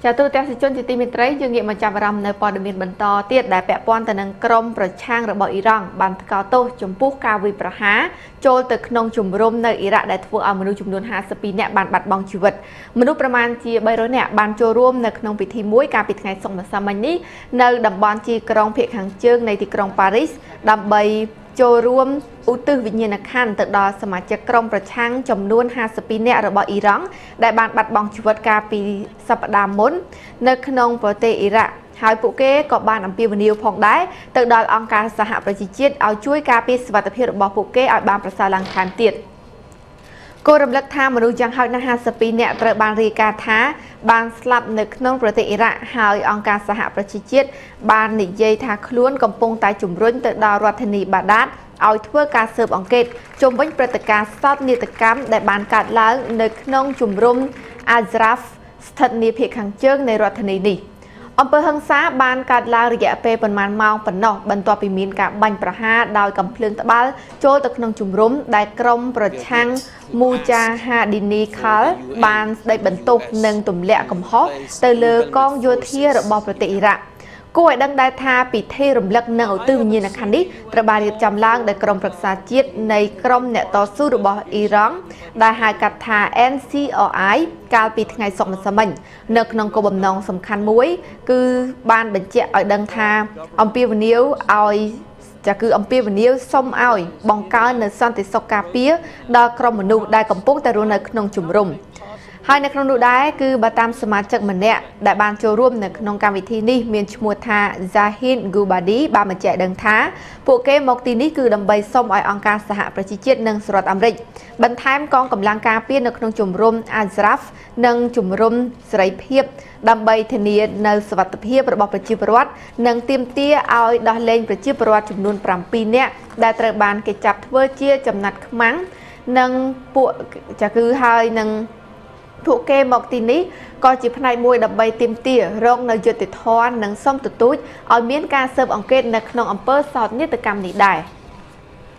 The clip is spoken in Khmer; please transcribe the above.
ចាទូទាំងជនជាទីមេត្រីយើងងាកមកចាប់អារម្មណ៍នៅព័ត៌មានបន្តទៀតដែលពាក់ព័ន្ធទៅនឹងក្រុមប្រឆាំងរបស់អ៊ីរ៉ង់បានថ្កោលទោសចំពោះការវាយប្រហារចូលទៅក្នុងជំរំនៅអ៊ីរ៉ាក់ដែលធ្វើឲ្យមនុស្សចំនួន52នាក់បានបាត់បង់ជីវិតមនុស្សប្រមាណជា300នាក់បានចូលរួមនៅក្នុងពិធីមួយកាលពីថ្ងៃសុក្រម្សិលមិញនេះនៅតំបន់ជាក្រុងភាគខាងជើងនៃទីក្រុងប៉ារីសដើម្បីចូលរួមឧទ្ទិសវិញ្ញាណក្ខន្ធទៅដល់សមាជិកក្រុមប្រឆាំងចំនួន52នាក់របស់អ៊ីរ៉ង់ដែលបានបាត់បង់ជីវិតកាលពីសប្តាហ៍មុននៅក្នុងប្រទេសអ៊ីរ៉ាក់ហើយពួកគេក៏បានអំពាវនាវផងដែរទៅដល់អង្គការសហប្រជាជាតិឲ្យជួយការពារសុវត្ថិភាពរបស់ពួកគេឲ្យបានប្រសើរឡើងថែមទៀតគោលរំលឹកថាមនុស្សយ៉ាងហោចណាស់52នាក់ត្រូវបានរាយការណ៍ថាបានស្លាប់នៅក្នុងប្រទេសអ៊ីរ៉ាក់ហើយអង្គការសហប្រជាជាតិបាននិយាយថាខ្លួនកំពុងតែជំរុញទៅដល់រដ្ឋធានីបាដាតឲ្យធ្វើការស៊ើបអង្កេតជុំវិញព្រឹត្តិការណ៍សោកនាដកម្មដែលបានកើតឡើងនៅក្នុងជំរំអាហ្ស្រាហ្វស្ថិតនាភាគខាងជើងនៃរដ្ឋធានីនេះអំពើហិង្សាបានកើតឡើងរយៈពេលប្រមាណម៉ោងប៉ុណ្ណោះបន្ទាប់ពីមានការបាញ់ប្រហារដោយកាំភ្លើងត្បាល់ចូលទៅក្នុងជំរំដែលក្រុមប្រឆាំងមូចាហាឌីនីខាល់បានស្ដីបន្ទោសនិងទម្លាក់កំហុសទៅលើកងយោធារបស់ប្រទេសអ៊ីរ៉ាក់គួរឲ្យដឹងដែរថាពិធីរំលឹកនិងឧទ្ទិសវិញ្ញាណក្ខន្ធនេះត្រូវបានរៀបចំឡើងដោយក្រុមប្រឹក្សាជាតិនៃក្រុមអ្នកតស៊ូរបស់អ៊ីរ៉ង់ដែលហៅកាត់ថា NCRI កាលពីថ្ងៃសុក្រម្សិលមិញនៅក្នុងគោលបំណងសំខាន់មួយគឺបានបញ្ជាក់ឲ្យដឹងថាអំពាវនាវសុំឲ្យបង្កើននូវសន្តិសុខការពារដល់ក្រុមមនុស្សដែលកំពុងតែរស់នៅក្នុងជំរំហើយនៅក្នុងនោះដែរគឺបើតាមសមាជិកម្នាក់ដែលបានចូលរួមនៅក្នុងកម្មវិធីនេះមានឈ្មោះថា Zahid Gubadi បានបញ្ជាក់ដឹងថាពួកគេមកទីនេះគឺដើម្បីសុំឲ្យអង្គការសហប្រជាជាតិនិងសហរដ្ឋអាមេរិកបន្ថែមកងកម្លាំងការពារនៅក្នុងជំរំ Azraf និងជំរំសេរីភាពដើម្បីធានានៅសុវត្ថិភាពរបស់ប្រជាពលរដ្ឋនិងទាមទារឲ្យដោះលែងប្រជាពលរដ្ឋចំនួន7នាក់ដែលត្រូវបានគេចាប់ធ្វើជាចំណាត់ខ្មាំងនិងពួកពួកគេមកទីនេះក៏ជាផ្នែកមួយដើម្បីទាមទាររកនៅយុត្តិធម៌និងសុំទទូចឲ្យមានការស៊ើបអង្កេតនៅក្នុងអំពើសោកនាដកម្មនេះដែរ